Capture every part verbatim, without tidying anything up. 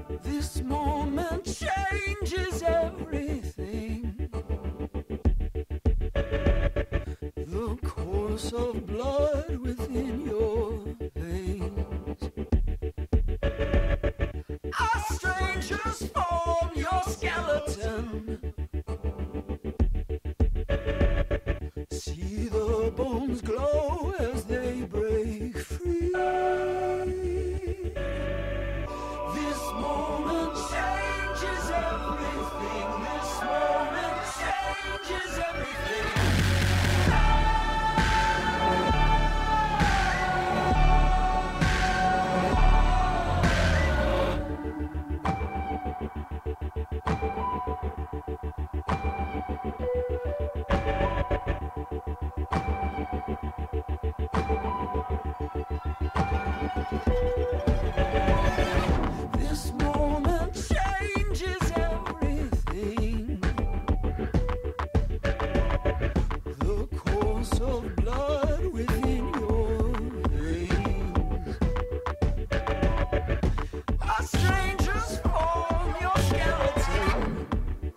This moment changes everything. The course of blood within your veins. A stranger's form, your skeleton. See the bones glow as they break free. This moment changes everything. This moment changes everything. This moment changes everything. The course of blood within your veins. A stranger's form, your skeleton.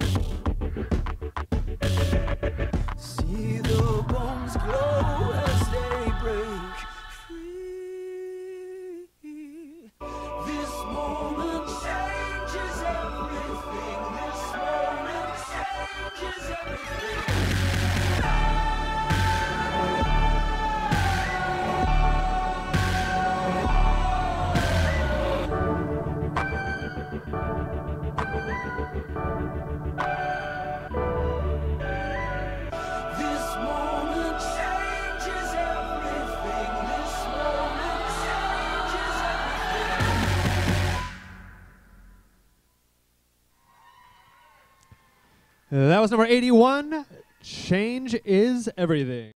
See the bones glow as they break free. This moment changes everything. This moment changes everything. This moment changes everything. This moment changes everything. That was number eighty-one. Change is everything.